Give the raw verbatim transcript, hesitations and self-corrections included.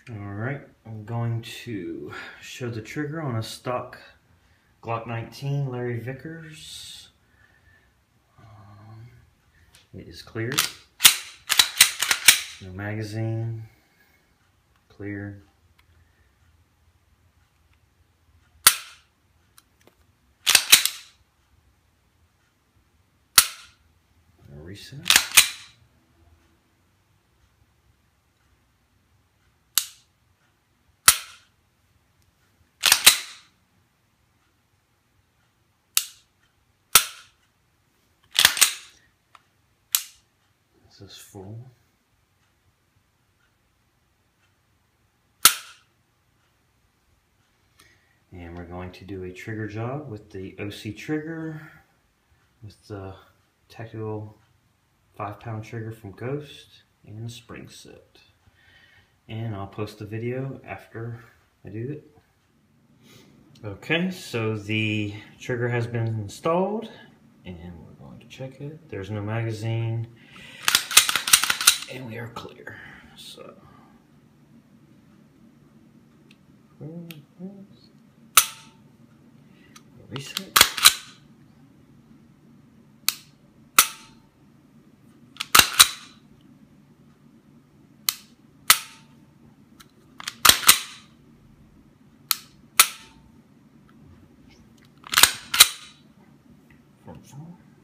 Alright, I'm going to show the trigger on a stock Glock nineteen Larry Vickers. Um, it is clear. No magazine. Clear. Reset. This is full. And we're going to do a trigger job with the O C trigger with the tactical five pound trigger from Ghost and the spring set. And I'll post the video after I do it. Okay, so the trigger has been installed and we're going to check it. There's no magazine and we are clear. So reset. From